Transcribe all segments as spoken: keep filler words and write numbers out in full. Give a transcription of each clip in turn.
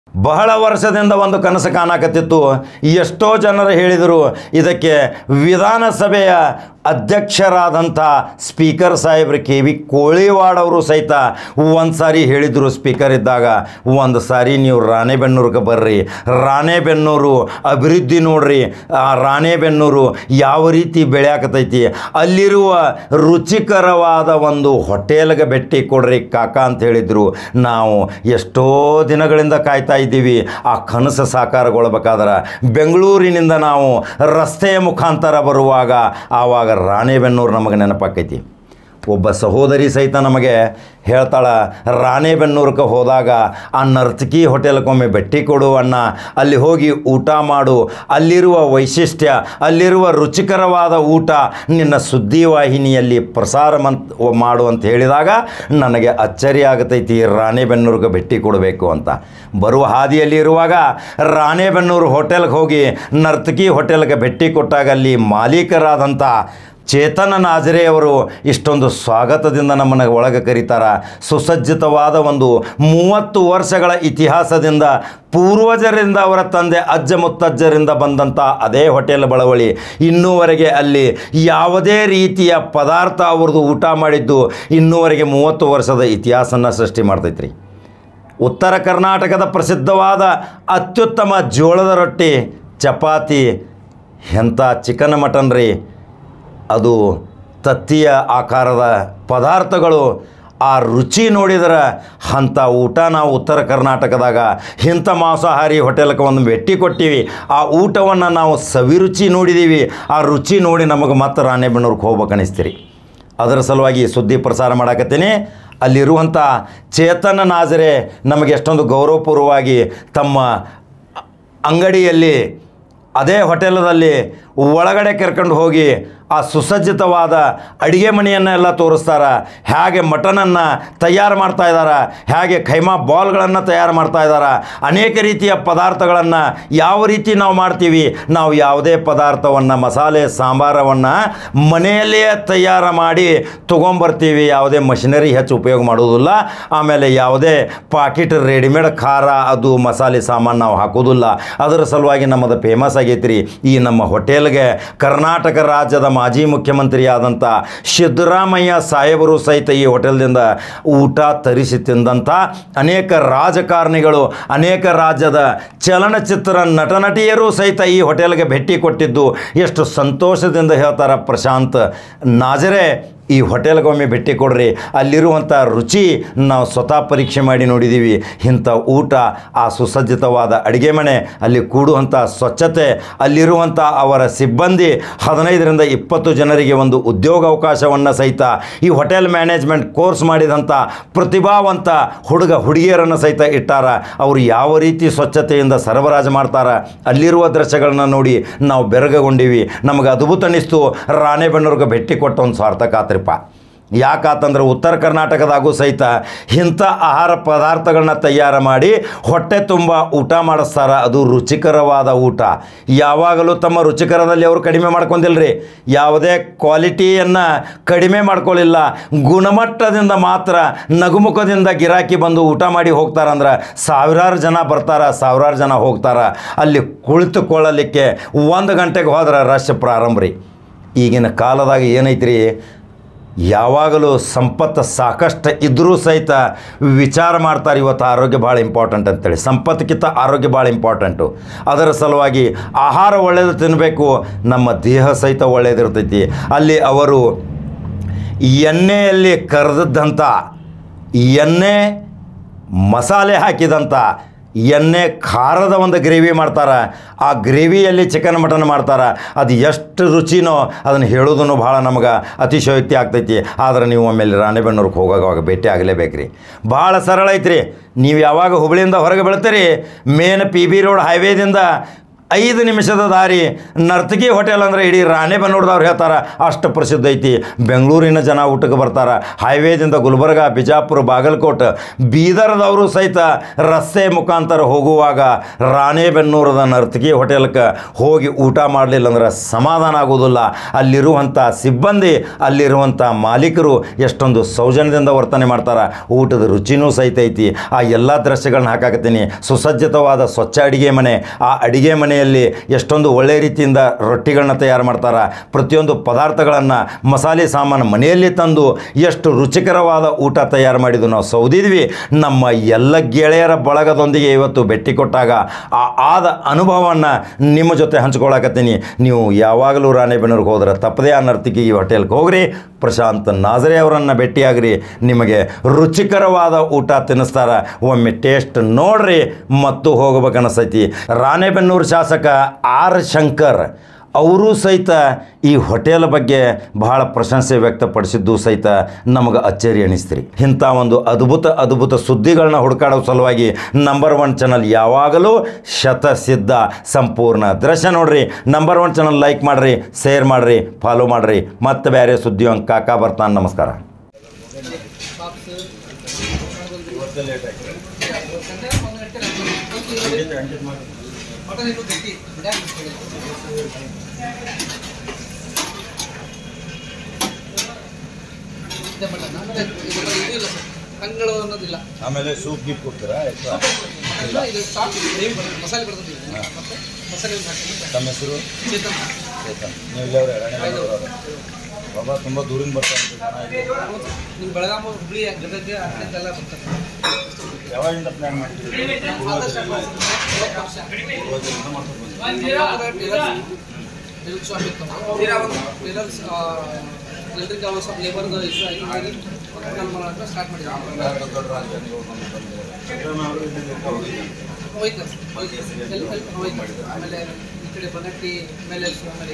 ಬಹಳ ವರ್ಷದಿಂದ ಒಂದು ಕನಸು ಕಾಣಕತ್ತಿತ್ತು. ಎಷ್ಟೋ ಜನರು ಹೇಳಿದರು ಇದಕ್ಕೆ ವಿಧಾನಸಭೆಯ ಅಧ್ಯಕ್ಷರಾದಂಥ ಸ್ಪೀಕರ್ ಸಾಹೇಬ್ರು ಕೆ ವಿ ಕೋಳಿವಾಡ್ ಅವರು ಸಹಿತ ಒಂದು ಸಾರಿ ಹೇಳಿದರು. ಸ್ಪೀಕರ್ ಇದ್ದಾಗ ಒಂದು ಸಾರಿ ನೀವು ರಾಣೆಬೆನ್ನೂರಿಗೆ ಬರ್ರಿ, ರಾಣೆಬೆನ್ನೂರು ಅಭಿವೃದ್ಧಿ ನೋಡ್ರಿ, ಆ ರಾಣೆಬೆನ್ನೂರು ಯಾವ ರೀತಿ ಬೆಳೆಯಾಕತೈತಿ, ಅಲ್ಲಿರುವ ರುಚಿಕರವಾದ ಒಂದು ಹೋಟೆಲ್ಗೆ ಭೇಟಿ ಕೊಡ್ರಿ ಕಾಕ ಅಂತ ಹೇಳಿದರು. ನಾವು ಎಷ್ಟೋ ದಿನಗಳಿಂದ ಕಾಯ್ತಾ ಇದ್ದೀವಿ ಆ ಕನಸು ಸಾಕಾರಗೊಳ್ಬೇಕಾದ್ರೆ. ಬೆಂಗಳೂರಿನಿಂದ ನಾವು ರಸ್ತೆಯ ಮುಖಾಂತರ ಬರುವಾಗ ಆವಾಗ ರಾಣೆಬೆನ್ನೂರು ನಮಗೆ ನೆನಪಾಕೈತಿ. ಒಬ್ಬ ಸಹೋದರಿ ಸಹಿತ ನಮಗೆ ಹೇಳ್ತಾಳೆ, ರಾಣೆಬೆನ್ನೂರಿಗೆ ಹೋದಾಗ ಆ ನರ್ತಕಿ ಹೋಟೆಲ್ಗೊಮ್ಮೆ ಭೇಟಿ ಕೊಡು ಅಣ್ಣ, ಅಲ್ಲಿ ಹೋಗಿ ಊಟ ಮಾಡು, ಅಲ್ಲಿರುವ ವೈಶಿಷ್ಟ್ಯ, ಅಲ್ಲಿರುವ ರುಚಿಕರವಾದ ಊಟ ನಿನ್ನ ಸುದ್ದಿವಾಹಿನಿಯಲ್ಲಿ ಪ್ರಸಾರ ಮಂತ್ ಮಾಡು ಅಂತ ಹೇಳಿದಾಗ ನನಗೆ ಅಚ್ಚರಿ ಆಗತೈತಿ, ರಾಣೆಬೆನ್ನೂರಿಗೆ ಭೇಟಿ ಕೊಡಬೇಕು ಅಂತ. ಬರುವ ಹಾದಿಯಲ್ಲಿ ಇರುವಾಗ ರಾಣೆಬೆನ್ನೂರು ಹೋಟೆಲ್ಗೆ ಹೋಗಿ ನರ್ತಕಿ ಹೋಟೆಲ್ಗೆ ಭೇಟಿ ಕೊಟ್ಟಾಗ ಅಲ್ಲಿ ಮಾಲೀಕರಾದಂಥ ಚೇತನ ನಾಜರೆ ಅವರು ಇಷ್ಟೊಂದು ಸ್ವಾಗತದಿಂದ ನಮ್ಮನ್ನು ಒಳಗೆ ಕರೀತಾರೆ. ಸುಸಜ್ಜಿತವಾದ ಒಂದು ಮೂವತ್ತು ವರ್ಷಗಳ ಇತಿಹಾಸದಿಂದ ಪೂರ್ವಜರಿಂದ ಅವರ ತಂದೆ ಅಜ್ಜ ಮುತ್ತಜ್ಜರಿಂದ ಬಂದಂಥ ಅದೇ ಹೋಟೆಲ್ ಬಳವಳಿ ಇನ್ನೂವರೆಗೆ ಅಲ್ಲಿ ಯಾವುದೇ ರೀತಿಯ ಪದಾರ್ಥ ಅವ್ರದ್ದು ಊಟ ಮಾಡಿದ್ದು ಇನ್ನೂವರೆಗೆ ಮೂವತ್ತು ವರ್ಷದ ಇತಿಹಾಸನ ಸೃಷ್ಟಿ ಮಾಡ್ತೈತ್ರಿ. ಉತ್ತರ ಕರ್ನಾಟಕದ ಪ್ರಸಿದ್ಧವಾದ ಅತ್ಯುತ್ತಮ ಜೋಳದ ರೊಟ್ಟಿ, ಚಪಾತಿ, ಎಂಥ ಚಿಕನ್ ಮಟನ್ ರೀ, ಅದು ತತ್ತಿಯ ಆಕಾರದ ಪದಾರ್ಥಗಳು. ಆ ರುಚಿ ನೋಡಿದ್ರೆ ಅಂಥ ಊಟ ನಾವು ಉತ್ತರ ಕರ್ನಾಟಕದಾಗ ಇಂಥ ಮಾಂಸಾಹಾರಿ ಹೋಟೆಲ್ಗೆ ಒಂದು ಭೇಟಿ ಕೊಟ್ಟಿವಿ. ಆ ಊಟವನ್ನು ನಾವು ಸವಿರುಚಿ ನೋಡಿದ್ದೀವಿ. ಆ ರುಚಿ ನೋಡಿ ನಮಗೆ ಮತ್ತೆ ರಾಣೆಬೆನ್ನೂರಿಗೆ ಹೋಗ್ಬೇಕು ಅನಿಸ್ತೀರಿ. ಅದರ ಸಲುವಾಗಿ ಸುದ್ದಿ ಪ್ರಸಾರ ಮಾಡಕತ್ತೀನಿ. ಅಲ್ಲಿರುವಂಥ ಚೇತನ ನಾಜರೆ ನಮಗೆ ಎಷ್ಟೊಂದು ಗೌರವಪೂರ್ವವಾಗಿ ತಮ್ಮ ಅಂಗಡಿಯಲ್ಲಿ ಅದೇ ಹೋಟೆಲದಲ್ಲಿ ಒಳಗಡೆ ಕರ್ಕೊಂಡು ಹೋಗಿ ಆ ಸುಸಜ್ಜಿತವಾದ ಅಡುಗೆ ಮನೆಯನ್ನೆಲ್ಲ ತೋರಿಸ್ತಾರೆ. ಹೇಗೆ ಮಟನನ್ನು ತಯಾರು ಮಾಡ್ತಾ ಇದ್ದಾರೆ, ಹೇಗೆ ಖೈಮಾ ಬಾಲ್ಗಳನ್ನು ತಯಾರು ಮಾಡ್ತಾ ಇದ್ದಾರೆ, ಅನೇಕ ರೀತಿಯ ಪದಾರ್ಥಗಳನ್ನು ಯಾವ ರೀತಿ ನಾವು ಮಾಡ್ತೀವಿ. ನಾವು ಯಾವುದೇ ಪದಾರ್ಥವನ್ನು ಮಸಾಲೆ ಸಾಂಬಾರವನ್ನು ಮನೆಯಲ್ಲಿಯೇ ತಯಾರು ಮಾಡಿ ತೊಗೊಂಬರ್ತೀವಿ. ಯಾವುದೇ ಮಷಿನರಿ ಹೆಚ್ಚು ಉಪಯೋಗ ಮಾಡೋದಿಲ್ಲ. ಆಮೇಲೆ ಯಾವುದೇ ಪಾಕಿಟ್ ರೆಡಿಮೇಡ್ ಖಾರ ಅದು ಮಸಾಲೆ ಸಾಮಾನು ನಾವು ಹಾಕೋದಿಲ್ಲ. ಅದರ ಸಲುವಾಗಿ ನಮ್ಮದು ಫೇಮಸ್ ಆಗೈತಿ ರೀ. ಈ ನಮ್ಮ ಹೋಟೆಲ್ಗೆ ಕರ್ನಾಟಕ ರಾಜ್ಯದ ಮಾಜಿ ಮುಖ್ಯಮಂತ್ರಿ ಆದಂಥ ಸಿದ್ದರಾಮಯ್ಯ ಸಾಹೇಬರು ಸಹಿತ ಈ ಹೋಟೆಲ್ದಿಂದ ಊಟ ತರಿಸಿ ತಿಂದಂಥ ಅನೇಕ ರಾಜಕಾರಣಿಗಳು, ಅನೇಕ ರಾಜ್ಯದ ಚಲನಚಿತ್ರ ನಟ ನಟಿಯರು ಸಹಿತ ಈ ಹೋಟೆಲ್ಗೆ ಭೇಟಿ ಕೊಟ್ಟಿದ್ದು ಎಷ್ಟು ಸಂತೋಷದಿಂದ ಹೇಳ್ತಾರೆ. ಪ್ರಶಾಂತ್ ನಾಜರೆ ಈ ಹೋಟೆಲ್ಗೊಮ್ಮೆ ಭೇಟಿ ಕೊಡ್ರಿ, ಅಲ್ಲಿರುವಂಥ ರುಚಿ ನಾವು ಸ್ವತಃ ಪರೀಕ್ಷೆ ಮಾಡಿ ನೋಡಿದ್ದೀವಿ. ಇಂಥ ಊಟ, ಆ ಸುಸಜ್ಜಿತವಾದ ಅಡುಗೆ ಮನೆ, ಅಲ್ಲಿ ಕೂಡುವಂಥ ಸ್ವಚ್ಛತೆ, ಅಲ್ಲಿರುವಂಥ ಅವರ ಸಿಬ್ಬಂದಿ ಹದಿನೈದರಿಂದ ಇಪ್ಪತ್ತು ಜನರಿಗೆ ಒಂದು ಉದ್ಯೋಗಾವಕಾಶವನ್ನು ಸಹಿತ ಈ ಹೋಟೆಲ್ ಮ್ಯಾನೇಜ್ಮೆಂಟ್ ಕೋರ್ಸ್ ಮಾಡಿದಂಥ ಪ್ರತಿಭಾವಂತ ಹುಡುಗ ಹುಡುಗಿಯರನ್ನು ಸಹಿತ ಇಟ್ಟಾರ. ಅವರು ಯಾವ ರೀತಿ ಸ್ವಚ್ಛತೆಯಿಂದ ಸರಬರಾಜು ಮಾಡ್ತಾರೆ, ಅಲ್ಲಿರುವ ದೃಶ್ಯಗಳನ್ನ ನೋಡಿ ನಾವು ಬೆರಗಗೊಂಡೀವಿ. ನಮಗೆ ಅದ್ಭುತ ಅನ್ನಿಸ್ತು. ರಾಣೆಬೆನ್ನೂರಿಗೆ ಭೇಟಿ ಕೊಟ್ಟ ಒಂದು ಸಾರ್ಥಕ ಆತ್ರಿಪ್ಪ. ಯಾಕಂತಂದ್ರೆ ಉತ್ತರ ಕರ್ನಾಟಕದಾಗೂ ಸಹಿತ ಇಂಥ ಆಹಾರ ಪದಾರ್ಥಗಳನ್ನ ತಯಾರು ಮಾಡಿ ಹೊಟ್ಟೆ ತುಂಬ ಊಟ ಮಾಡಿಸ್ತಾರೆ. ಅದು ರುಚಿಕರವಾದ ಊಟ. ಯಾವಾಗಲೂ ತಮ್ಮ ರುಚಿಕರದಲ್ಲಿ ಅವರು ಕಡಿಮೆ ಮಾಡ್ಕೊಂಡಿಲ್ಲರಿ. ಯಾವುದೇ ಕ್ವಾಲಿಟಿಯನ್ನು ಕಡಿಮೆ ಮಾಡ್ಕೊಳ್ಳಿಲ್ಲ. ಗುಣಮಟ್ಟದಿಂದ ಮಾತ್ರ ನಗುಮುಖದಿಂದ ಗಿರಾಕಿ ಬಂದು ಊಟ ಮಾಡಿ ಹೋಗ್ತಾರಂದ್ರೆ ಸಾವಿರಾರು ಜನ ಬರ್ತಾರೆ, ಸಾವಿರಾರು ಜನ ಹೋಗ್ತಾರೆ. ಅಲ್ಲಿ ಕುಳಿತುಕೊಳ್ಳಲಿಕ್ಕೆ ಒಂದು ಗಂಟೆಗೆ ಹೋದ್ರೆ ರಶ್ ಪ್ರಾರಂಭ ರೀ. ಈಗಿನ ಕಾಲದಾಗ ಏನೈತ್ರಿ, ಯಾವಾಗಲೂ ಸಂಪತ್ತು ಸಾಕಷ್ಟು ಇದ್ದರೂ ಸಹಿತ ವಿಚಾರ ಮಾಡ್ತಾರೆ ಇವತ್ತು ಆರೋಗ್ಯ ಭಾಳ ಇಂಪಾರ್ಟೆಂಟ್ ಅಂತೇಳಿ. ಸಂಪತ್ತಿಗಿಂತ ಆರೋಗ್ಯ ಭಾಳ ಇಂಪಾರ್ಟೆಂಟು. ಅದರ ಸಲುವಾಗಿ ಆಹಾರ ಒಳ್ಳೆಯದು ತಿನ್ನಬೇಕು, ನಮ್ಮ ದೇಹ ಸಹಿತ ಒಳ್ಳೆಯದಿರ್ತೈತಿ. ಅಲ್ಲಿ ಅವರು ಎಣ್ಣೆಯಲ್ಲಿ ಕರೆದದ್ದಂಥ, ಎಣ್ಣೆ ಮಸಾಲೆ ಹಾಕಿದಂಥ, ಎಣ್ಣೆ ಖಾರದ ಒಂದು ಗ್ರೇವಿ ಮಾಡ್ತಾರೆ. ಆ ಗ್ರೇವಿಯಲ್ಲಿ ಚಿಕನ್ ಮಟನ್ ಮಾಡ್ತಾರೆ. ಅದು ಎಷ್ಟು ರುಚಿನೋ ಅದನ್ನು ಹೇಳೋದನ್ನು ಭಾಳ ನಮಗೆ ಅತಿಶಯೋಕ್ತಿ ಆಗ್ತೈತಿ. ಆದರೆ ನೀವು ಆಮೇಲೆ ರಾಣೆಬೆನ್ನೂರಿಗೆ ಹೋಗೋವಾಗ ಭೇಟಿ ಆಗಲೇಬೇಕು ರೀ. ಭಾಳ ಸರಳ ಐತ್ರಿ. ನೀವು ಯಾವಾಗ ಹುಬ್ಬಳ್ಳಿಯಿಂದ ಹೊರಗೆ ಬೀಳ್ತೀರಿ, ಮೇನ್ ಪಿ ಬಿ ರೋಡ್ ಹೈವೇದಿಂದ ಐದು ನಿಮಿಷದ ದಾರಿ. ನರ್ತಕಿ ಹೋಟೆಲ್ ಅಂದರೆ ಇಡೀ ರಾಣೆಬೆನ್ನೂರದವ್ರು ಹೇಳ್ತಾರೆ ಅಷ್ಟು ಪ್ರಸಿದ್ಧ ಐತಿ. ಬೆಂಗಳೂರಿನ ಜನ ಊಟಕ್ಕೆ ಬರ್ತಾರೆ. ಹೈವೇದಿಂದ ಗುಲ್ಬರ್ಗ, ಬಿಜಾಪುರ, ಬಾಗಲಕೋಟೆ, ಬೀದರ್ದವರು ಸಹಿತ ರಸ್ತೆ ಮುಖಾಂತರ ಹೋಗುವಾಗ ರಾಣೆಬೆನ್ನೂರದ ನರ್ತಕಿ ಹೋಟೆಲ್ಗೆ ಹೋಗಿ ಊಟ ಮಾಡಲಿಲ್ಲ ಅಂದ್ರೆ ಸಮಾಧಾನ ಆಗೋದಿಲ್ಲ. ಅಲ್ಲಿರುವಂಥ ಸಿಬ್ಬಂದಿ, ಅಲ್ಲಿರುವಂಥ ಮಾಲೀಕರು ಎಷ್ಟೊಂದು ಸೌಜನ್ಯದಿಂದ ವರ್ತನೆ ಮಾಡ್ತಾರೆ. ಊಟದ ರುಚಿನೂ ಸಹಿತ ಐತಿ. ಆ ಎಲ್ಲ ದೃಶ್ಯಗಳನ್ನ ಹಾಕಾಕತ್ತೀನಿ. ಸುಸಜ್ಜಿತವಾದ ಸ್ವಚ್ಛ ಅಡಿಗೆ ಮನೆ. ಆ ಅಡಿಗೆ ಮನೆಯಲ್ಲಿ ಎಷ್ಟೊಂದು ಒಳ್ಳೆ ರೀತಿಯಿಂದ ರೊಟ್ಟಿಗಳನ್ನ ತಯಾರು ಮಾಡ್ತಾರೆ. ಪ್ರತಿಯೊಂದು ಪದಾರ್ಥಗಳನ್ನು ಮಸಾಲೆ ಸಾಮಾನು ಮನೆಯಲ್ಲಿ ತಂದು ಎಷ್ಟು ರುಚಿಕರವಾದ ಊಟ ತಯಾರು ಮಾಡಿದ್ದು ನಾವು ಸೌದಿದ್ವಿ. ನಮ್ಮ ಎಲ್ಲ ಗೆಳೆಯರ ಬಳಗದೊಂದಿಗೆ ಇವತ್ತು ಭೇಟಿ ಕೊಟ್ಟಾಗ ಆ ಆದ ಅನುಭವವನ್ನು ನಿಮ್ಮ ಜೊತೆ ಹಂಚ್ಕೊಳಕತ್ತೀನಿ. ನೀವು ಯಾವಾಗಲೂ ರಾಣೆಬೆನ್ನೂರಿಗೆ ಹೋದ್ರೆ ತಪ್ಪದೇ ಆ ನರ್ತಕಿ ಹೋಟೆಲ್ಗೆ ಹೋಗ್ರಿ. ಪ್ರಶಾಂತ್ ನಾಜರೆ ಅವರನ್ನು ಭೇಟಿಯಾಗ್ರಿ. ನಿಮಗೆ ರುಚಿಕರವಾದ ಊಟ ತಿನ್ನಿಸ್ತಾರೆ. ಒಮ್ಮೆ ಟೇಸ್ಟ್ ನೋಡ್ರಿ ಮತ್ತು ಹೋಗ್ಬೇಕನ್ನಿಸ್ತೈತಿ. ರಾಣೆಬೆನ್ನೂರು ಶಾಸಕ ಆರ್ ಶಂಕರ್ ಅವರು ಸಹಿತ ಈ ಹೋಟೆಲ್ ಬಗ್ಗೆ ಬಹಳ ಪ್ರಶಂಸೆ ವ್ಯಕ್ತಪಡಿಸಿದ್ದು ಸಹಿತ ನಮಗೆ ಅಚ್ಚರಿ ಅನಿಸ್ತೀರಿ. ಇಂಥ ಒಂದು ಅದ್ಭುತ ಅದ್ಭುತ ಸುದ್ದಿಗಳನ್ನ ಹುಡುಕಾಡೋ ಸಲುವಾಗಿ ನಂಬರ್ ಒನ್ ಚಾನಲ್ ಯಾವಾಗಲೂ ಶತಸಿದ್ಧ. ಸಂಪೂರ್ಣ ದೃಶ್ಯ ನೋಡ್ರಿ. ನಂಬರ್ ಒನ್ ಚಾನಲ್ ಲೈಕ್ ಮಾಡಿರಿ, ಶೇರ್ ಮಾಡಿರಿ, ಫಾಲೋ ಮಾಡಿರಿ. ಮತ್ತೆ ಬೇರೆ ಸುದ್ದಿ ಹಂಗೆ ಕಾಕಾ ಬರ್ತಾನೆ. ನಮಸ್ಕಾರ. ಕಂಗಳು ಅನ್ನೋದಿಲ್ಲ. ಆಮೇಲೆ ಸೂಪ್ ಗೀಪ್ ಕೊಡ್ತೀರಾ? ಇದು ಚಾಟ್ ಗ್ರೇವಿ ಬರ್ತದೆ, ಮಸಾಲೆ ಬರ್ತದೆ. ಮತ್ತೆ ಮಸಾಲೆ ತಮ್ಮ ಹೆಸರು? ಚೇತನ್. ಚೇತನ್. ನೀವು ಇಲ್ಲವ್ರೆ ರಾಣೆಬೆನ್ನೂರವ್ರೆ? ಬಾಬಾ ತುಂಬ ದೂರಿಂದ ಬರ್ತಾರೆ ನೀವು ಬೆಳಗಾವಿ, ಹುಬ್ಳಿ, ಗದಗ ಎಲ್ಲ ಬರ್ತಾರೆ. ಯಾವಾಗಿಂದ ಪ್ಲ್ಯಾನ್ ಮಾಡ್ತೀವಿ? ಎಲ್ರಿಗೂ ಅವ್ರು ಸ್ವಲ್ಪ ಲೇಬರ್ದು ಇಶ್ಯೂ ಆಗಿ ಸ್ಟಾರ್ಟ್ ಮಾಡಿದ್ದಾರೆ. ಹೋಯ್ತು ಹೋಯ್ತು ಆಮೇಲೆ ಈ ಕಡೆ ಬನ್ನಟ್ಟಿ ಮೇಲೆ ಆಮೇಲೆ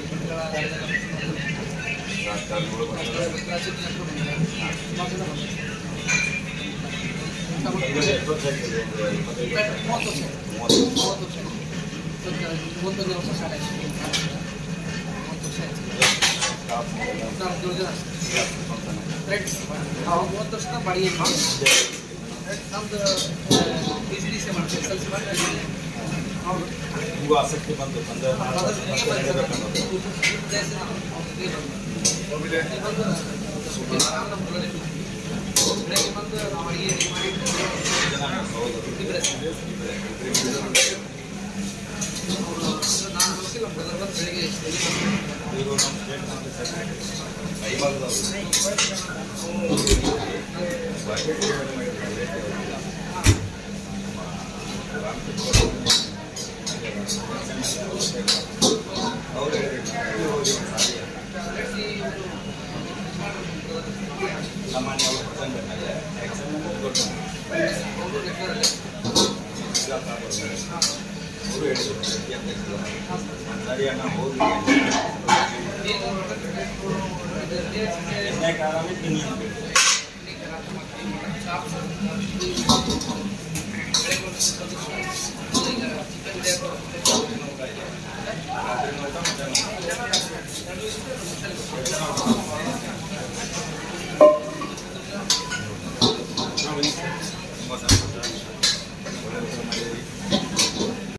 ಮೂವತ್ತು ವರ್ಷ ಮೂವತ್ತು ವರ್ಷ ಮೂವತ್ತೊಂದು ವರ್ಷ ಸ್ಟಾರ್ಟ್ ಆಯ್ತು. ಮೂವತ್ತು ವರ್ಷ ಆಯ್ತು. ನಾವು ಜನ ರೈಟ್ ಅವಾಗ ಮೂವತ್ತು ವರ್ಷದ ಬಾಡಿಗೆ ನಮ್ದು ಬಿಸ್ನೆಸ್ ಮಾಡ್ತೀವಿ. ಎಸ್ ಎಲ್ ಸಿ ಮಾಡಿ ಹೌದು. ನಿಮಗೂ ಆಸಕ್ತಿ ಬಂತು ಬಂದು ಬೆಳಗ್ಗೆ ಬಂದು ನಾವು ಅಡುಗೆ ಮಾಡಿ ನಾನು ಗೊತ್ತಿಲ್ಲ ಬ್ರದರ್ ಬಂದು ಬೆಳಗ್ಗೆ ಸಾಮಾನ್ಯ ಅವರು ಹೇಳಿದರು ಸರಿಯಣ್ಣ ಹೋಗಿ ಎಣ್ಣೆ ಖಾರನೇ ತಿನ್ನಿ ಅಂತ ಹೇಳಿ